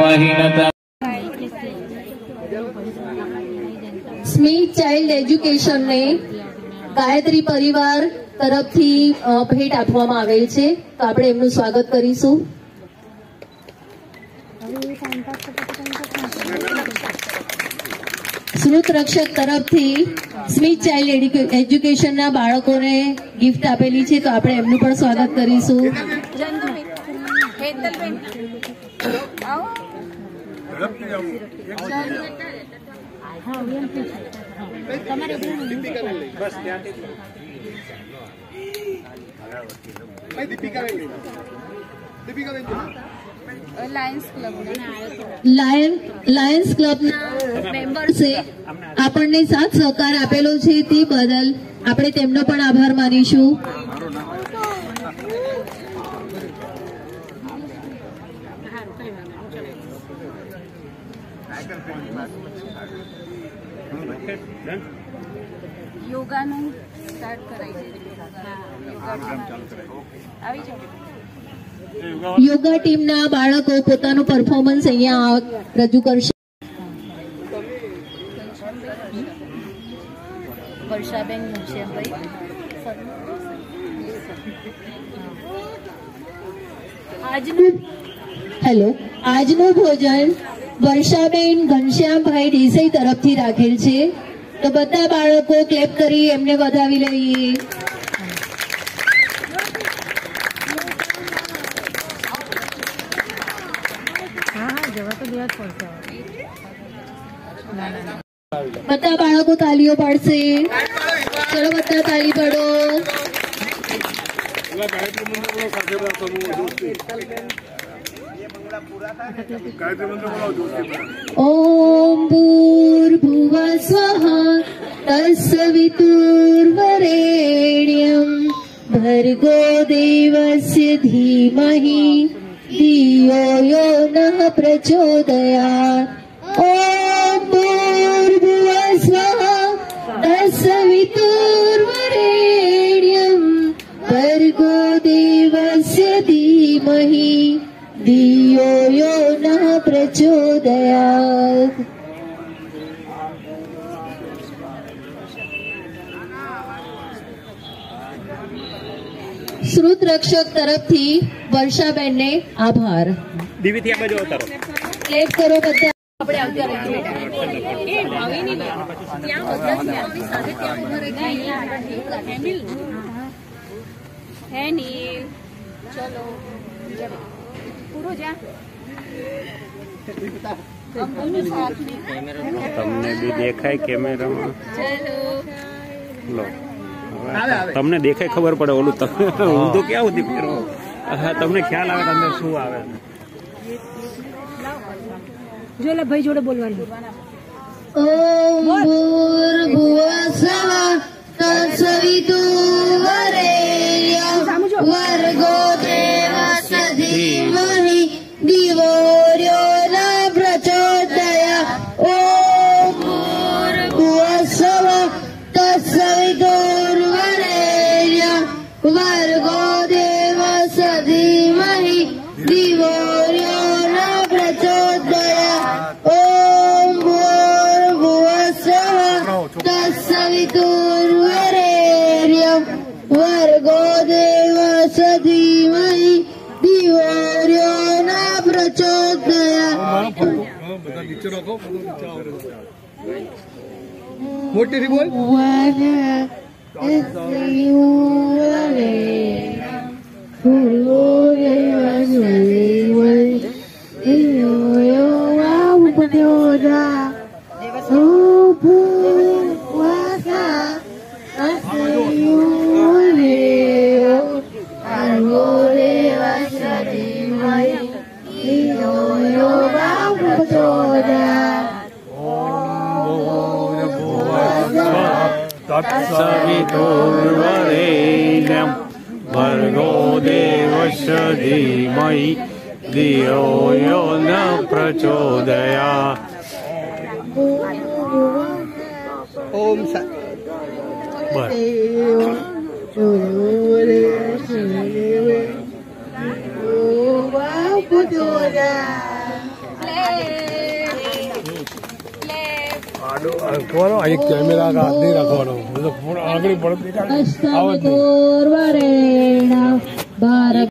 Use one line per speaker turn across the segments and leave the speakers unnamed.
वहीनता
સ્મિત child education ને ગાયત્રી પરિવાર તરફથી ભેટ આપવામાં આવેલ છે, તો આપણે એમનું સ્વાગત કરીશું. સ્મૃત રક્ષક તરફથી સ્મિત ચાઇલ્ડ એજ્યુકેશનના બાળકોને ગિફ્ટ આપેલી છે, તો આપણે એમનું પણ સ્વાગત કરીશું. લાયન્સ ક્લબના મેમ્બર્સે આપણને સાથ સહકાર આપેલો છે, તે બદલ આપણે તેમનો પણ આભાર માનીશું.
યોગાનું સ્ટાર્ટ કરાવી
યોગા ટીમના બાળકો પોતાનું પરફોર્મન્સ અહીંયા રજૂ કરશે.
વર્ષાબેન ઘનશ્યામભાઈ.
આજનું ભોજન વર્ષાબેન ઘનશ્યામભાઈ દેસાઈ તરફથી રાખેલ છે, તો બધા બાળકો ક્લેપ કરી એમને વધાવી લઈએ. બધા બાળકો તાલીઓ પાડશે. ચલો બધા તાલી પાડો. ઓમ ભૂર્ભુવઃ સ્વઃ તત્સવિતુર્વરેણ્યં ભર્ગો દેવસ્ય ધીમહિ ધિયો યો નઃ પ્રચોદયાत्. ઓમ ભૂર્ભુવઃ સ્વઃ તત્સવિતુર્વરેણ્યં ભર્ગો દેવસ્ય ધીમહિ ધિયો યો નઃ પ્રચોદયાत्. શ્રુત રક્ષક તરફથી વર્ષાબેનને આભાર.
દીવીથી આ બાજુ અવતારો.
ક્લેપ કરો બધા. આપણે આવતા રહીએ.
ચલો પૂરો જા.
તમને બી દેખાય કેમેરામાં? લો તમને દેખાય ખબર પડે. ઓલું તમે હું તો ક્યાં સુધી ફેરવો, તમને ખ્યાલ આવે તમને શું આવે.
જો લે ભાઈ જોડે બોલવાનું.
ઓમ ભૂર્ભુવઃ સ્વઃ તત્સવિતુર્વરેણ્યં ભર્ગો દેવસ્ય ધીમહિ ધિયો યો નઃ પ્રચોદયાत्. ઓમ ભૂર્ભુવઃ સ્વઃ તત્સવિતુર્વરેણ્યં ભર્ગો દેવસ્ય ધીમહિ ધિયો યો નઃ પ્રચોદયાत्. ઓમ ભૂર્ભુવઃ સ્વઃ તત્સવિતુર્વરેણ્યં ભર્ગો દેવસ્ય ધીમહિ ધિયો યો નઃ પ્રચોદયાत्.
મોટેથી બોલ.
તત્સવિતુર્વરેણ્યં ભર્ગો દેવસ્ય ધીમહિ ધિયો યો નઃ પ્રચોદયાत्.
ઓમ एक कैमरा का हाथ नहीं रखवानो फोन आगे बढ़ती
अष्टमतोर्वरेण भारत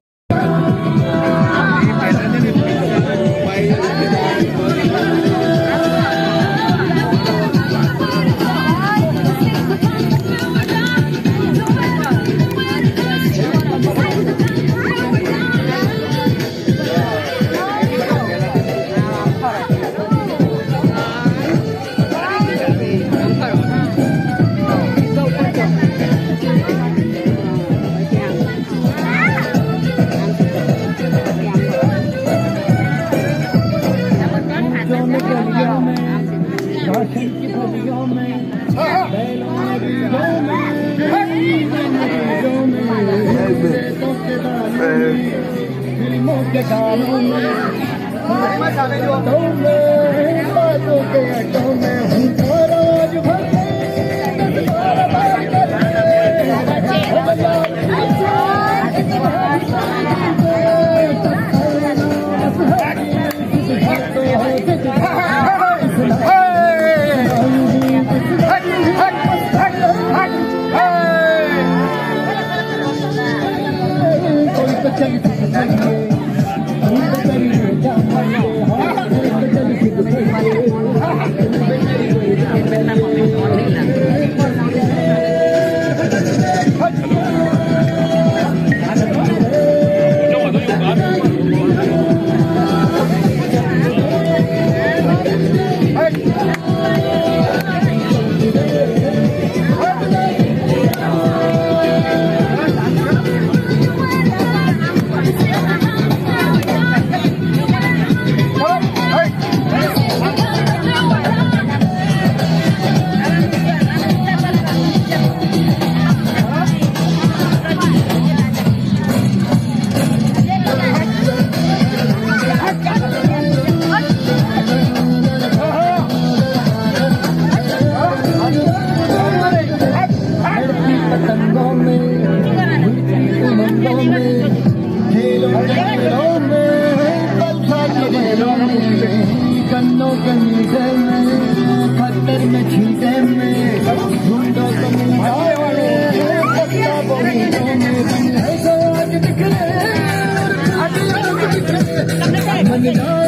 मन